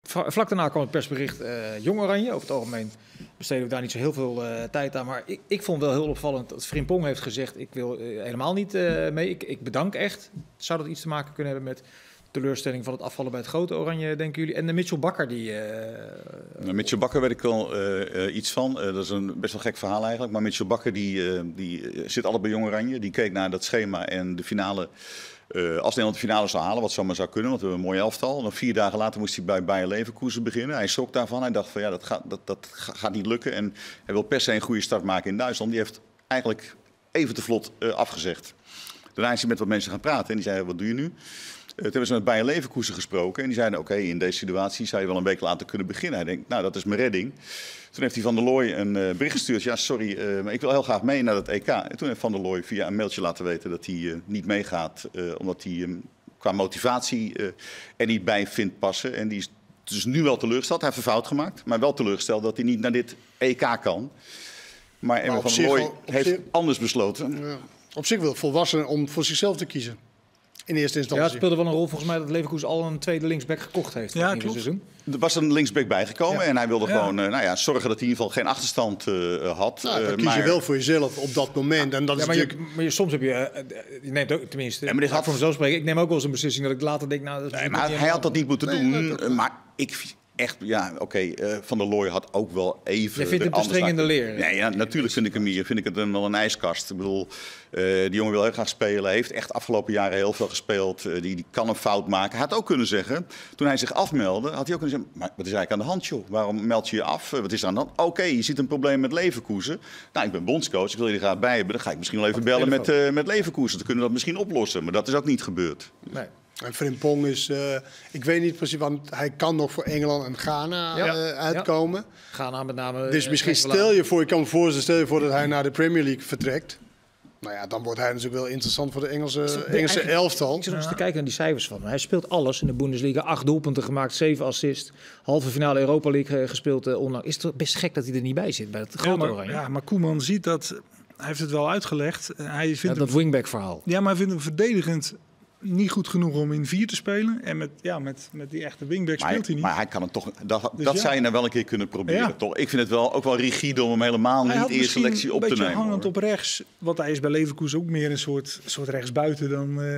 Vlak daarna kwam het persbericht Jong Oranje. Over het algemeen besteden we daar niet zo heel veel tijd aan. Maar ik vond wel heel opvallend dat Frimpong heeft gezegd... ik wil helemaal niet mee. Ik bedank echt. Zou dat iets te maken kunnen hebben met... teleurstelling van het afvallen bij het grote Oranje, denken jullie? En de Mitchell Bakker, die... Mitchell Bakker weet ik wel iets van. Dat is een best wel gek verhaal eigenlijk. Maar Mitchell Bakker, die zit altijd bij Jong Oranje. Die keek naar dat schema en de finale... als Nederland de finale zou halen, wat zomaar zou kunnen, want we hebben een mooi elftal. En dan 4 dagen later moest hij bij Bayer Leverkusen beginnen. Hij schrok daarvan. Hij dacht van ja, dat gaat niet lukken. En hij wil per se een goede start maken in Duitsland. Die heeft eigenlijk even te vlot afgezegd. Daarna is hij met wat mensen gaan praten en die zeiden, wat doe je nu? Toen hebben ze met Bayer Leverkusen gesproken. En die zeiden, oké, in deze situatie zou je wel een week later kunnen beginnen. Hij denkt, nou, dat is mijn redding. Toen heeft hij Van der Looy een bericht gestuurd. Ja, sorry, maar ik wil heel graag mee naar het EK. En toen heeft Van der Looy via een mailtje laten weten dat hij niet meegaat. Omdat hij qua motivatie er niet bij vindt passen. En die is dus nu wel teleurgesteld. Hij heeft een fout gemaakt. Maar wel teleurgesteld dat hij niet naar dit EK kan. Maar Emma Van der Looy heeft anders besloten. Ja. Op zich wel volwassen om voor zichzelf te kiezen. In eerste instantie. Ja, het speelde wel een rol volgens mij dat Leverkusen al een tweede linksback gekocht heeft. Ja, in het seizoen. Er was een linksback bijgekomen en hij wilde gewoon zorgen dat hij in ieder geval geen achterstand had. Nou, dan kies je wel voor jezelf op dat moment. En dat is maar soms heb je neemt ook, tenminste, maar dit had voor mezelf spreken. Ik neem ook wel eens een beslissing dat ik later denk... Nou, dat maar hij had dat niet moeten doen. Maar ik... Echt, ja, oké. Van der Looy had ook wel even... Je vindt hem te streng in de leer. Nee, ja, natuurlijk vind ik hem hier. Vind ik het wel een ijskast. Ik bedoel, die jongen wil heel graag spelen. Hij heeft echt afgelopen jaren heel veel gespeeld. Die kan een fout maken. Hij had ook kunnen zeggen, toen hij zich afmeldde, had hij ook kunnen zeggen... Maar wat is eigenlijk aan de hand, joh? Waarom meld je je af? Wat is er aan de hand? Oké, je ziet een probleem met Leverkusen. Nou, ik ben bondscoach. Ik wil je er graag bij hebben. Dan ga ik misschien wel even bellen met Leverkusen. Dan kunnen we dat misschien oplossen. Maar dat is ook niet gebeurd. Nee. En Frimpong is, ik weet niet precies, want hij kan nog voor Engeland en Ghana uitkomen. Ja. Ghana met name. Dus misschien stel je voor dat hij naar de Premier League vertrekt. Nou ja, dan wordt hij natuurlijk wel interessant voor de Engelse elftal. Ik zit nog eens te kijken naar die cijfers van hem. Hij speelt alles in de Bundesliga. 8 doelpunten gemaakt, 7 assists. Halve finale Europa League gespeeld onlangs. Is het best gek dat hij er niet bij zit bij het grote Oranje? Ja, maar Koeman ziet dat. Hij heeft het wel uitgelegd. Hij vindt dat wingback verhaal. Ja, maar hij vindt hem verdedigend niet goed genoeg om in 4 te spelen. En met die echte wingback speelt hij niet. Maar hij kan het toch... Dat zou je nou wel een keer kunnen proberen, toch? Ik vind het wel ook wel rigide om hem helemaal niet eerst selectie op te nemen. Een beetje hangend op rechts. Want hij is bij Leverkusen ook meer een soort rechtsbuiten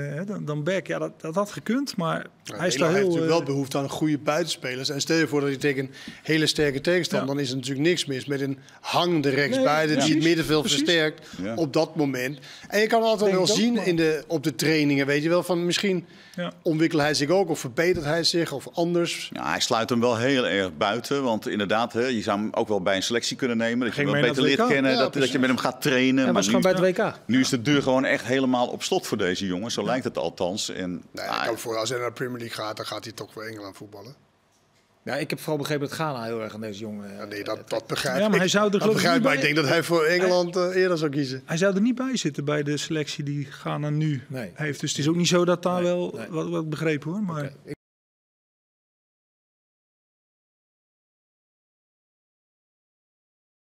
dan back. Ja, dat had gekund, maar hij is daar heel... heeft natuurlijk wel behoefte aan goede buitenspelers. En stel je voor dat hij tegen een hele sterke tegenstander... dan is er natuurlijk niks mis met een hangende rechtsbuiten... die het middenveld versterkt op dat moment. En je kan altijd wel zien op de trainingen, weet je wel... van misschien ontwikkelt hij zich ook of verbetert hij zich of anders. Ja, hij sluit hem wel heel erg buiten. Want inderdaad, je zou hem ook wel bij een selectie kunnen nemen. Dat je hem wel beter leert kennen, dat je met hem gaat trainen. Hij was gewoon bij het WK. Nu is de deur gewoon echt helemaal op slot voor deze jongen. Zo lijkt het althans. En, ik kan voor als hij naar de Premier League gaat, dan gaat hij toch voor Engeland voetballen. Ja, ik heb vooral begrepen dat Ghana heel erg aan deze jongen... nee, dat begrijp ik. Ja, maar hij zou er maar ik denk dat hij voor Engeland eerder zou kiezen. Hij zou er niet bij zitten bij de selectie die Ghana nu heeft. Dus het is ook niet zo dat daar wat begrepen hoor. Maar... Okay.